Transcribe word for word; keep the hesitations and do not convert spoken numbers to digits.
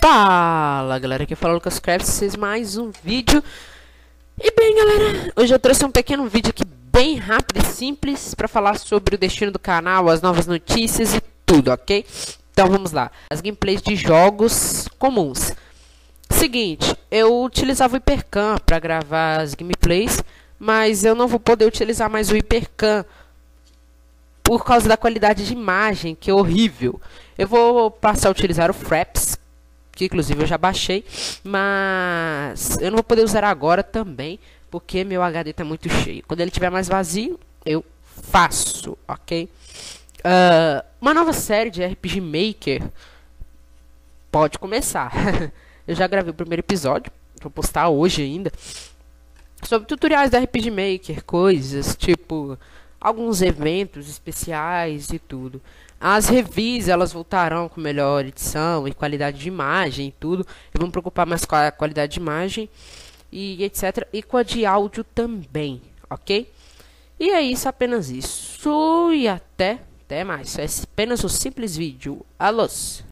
Fala galera, aqui fala o Lucas Craft, vocês mais um vídeo. E bem galera, hoje eu trouxe um pequeno vídeo aqui bem rápido e simples para falar sobre o destino do canal, as novas notícias e tudo, ok? Então vamos lá, as gameplays de jogos comuns. Seguinte, eu utilizava o Hypercam para gravar as gameplays, mas eu não vou poder utilizar mais o Hypercam por causa da qualidade de imagem, que é horrível. Eu vou passar a utilizar o Fraps, que inclusive eu já baixei, mas eu não vou poder usar agora também, porque meu H D está muito cheio. Quando ele estiver mais vazio, eu faço, ok? Uh, uma nova série de R P G Maker pode começar. Eu já gravei o primeiro episódio, vou postar hoje ainda, sobre tutoriais da R P G Maker, coisas tipo alguns eventos especiais e tudo. As reviews, elas voltarão com melhor edição e qualidade de imagem e tudo. Eu vou me preocupar mais com a qualidade de imagem e etcétera. E com a de áudio também, ok? E é isso, apenas isso. E até, até mais. É apenas um simples vídeo. Alô!